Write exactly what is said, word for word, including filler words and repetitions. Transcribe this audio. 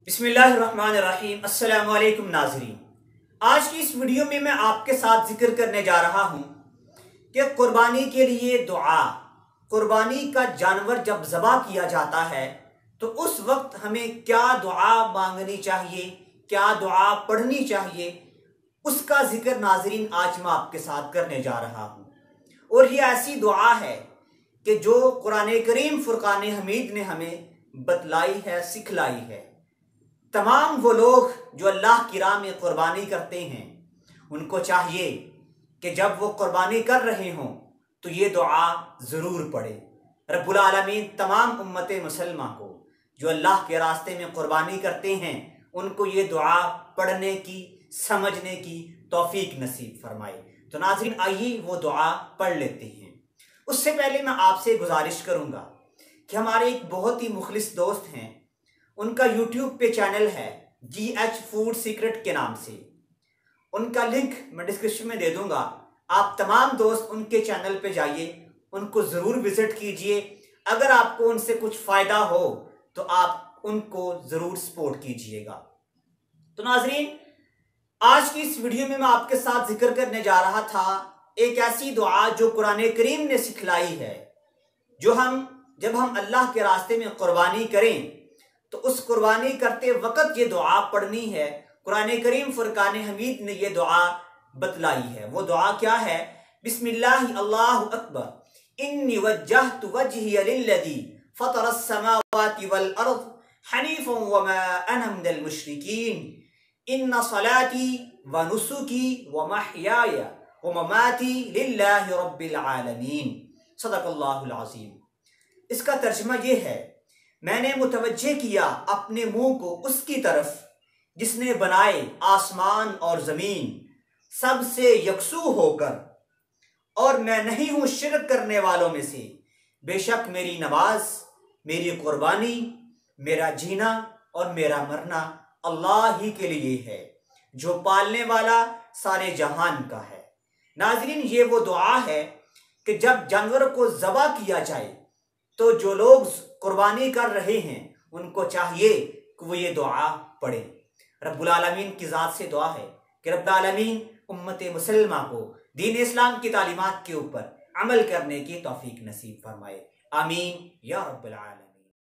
बिस्मिल्लाहिर्रहमानिर्रहीम। अस्सलामु अलैकुम नाज़रीन, आज की इस वीडियो में मैं आपके साथ जिक्र करने जा रहा हूँ कि कुर्बानी के लिए दुआ, कुर्बानी का जानवर जब ज़बा किया जाता है तो उस वक्त हमें क्या दुआ मांगनी चाहिए, क्या दुआ पढ़नी चाहिए, उसका जिक्र नाज़रीन आज मैं आपके साथ करने जा रहा हूँ। और ये ऐसी दुआ है कि जो कुरान करीम फुरकान हमीद ने हमें बतलाई है, सिखलाई है। तमाम वो लोग जो अल्लाह की राह में कुर्बानी करते हैं उनको चाहिए कि जब वो कुर्बानी कर रहे हों तो ये दुआ ज़रूर पढ़े। रब्बुल आलमीन तमाम उम्मत मुसलमा को जो अल्लाह के रास्ते में कुर्बानी करते हैं उनको ये दुआ पढ़ने की, समझने की तौफीक नसीब फरमाए। तो नाज़रीन, आइए वो दुआ पढ़ लेते हैं। उससे पहले मैं आपसे गुजारिश करूँगा कि हमारे एक बहुत ही मुखलिस दोस्त हैं, उनका यूट्यूब पे चैनल है जी एच फूड सीक्रेट के नाम से। उनका लिंक मैं डिस्क्रिप्शन में दे दूंगा। आप तमाम दोस्त उनके चैनल पे जाइए, उनको ज़रूर विज़िट कीजिए। अगर आपको उनसे कुछ फ़ायदा हो तो आप उनको ज़रूर सपोर्ट कीजिएगा। तो नाज़रीन, आज की इस वीडियो में मैं आपके साथ जिक्र करने जा रहा था एक ऐसी दुआ जो कुरान करीम ने सिखलाई है। जो हम जब हम अल्लाह के रास्ते में कुर्बानी करें तो उस कुर्बानी करते वक्त ये दुआ पढ़नी है। कुरान करीम फुरकान हमीद ने ये दुआ बतलाई है। वो दुआ क्या है? बिस्मिल्लाहि अल्लाहु अकबर, इन्नी वज्जहतु वजहिय लिल्लज़ी फतरस समावाति वल अर्द हनीफन वमा अना मिनल मुशरिकीन, इन्ना सलाती व नुसुकी व महयाय व ममाती लिल्लाहि रब्बिल आलमीन। सदक़ल्लाहुल अज़ीम। इसका तर्जुमा ये है, मैंने मुतवज्जे किया अपने मुंह को उसकी तरफ जिसने बनाए आसमान और जमीन सबसे यकसू होकर, और मैं नहीं हूं शिरक करने वालों में से। बेशक मेरी नमाज, मेरी कुर्बानी, मेरा जीना और मेरा मरना अल्लाह ही के लिए है जो पालने वाला सारे जहान का है। नाज़रीन, ये वो दुआ है कि जब जानवर को ज़बा किया जाए तो जो लोग कुर्बानी कर रहे हैं उनको चाहिए कि वो ये दुआ पढ़ें। रब्बुल आलमीन की ज़ात से दुआ है कि रब्बुल आलमीन उम्मत मुसलमा को दीन इस्लाम की तालीमात के ऊपर अमल करने की तौफीक नसीब फरमाए। आमीन या रब्बुल आलमीन।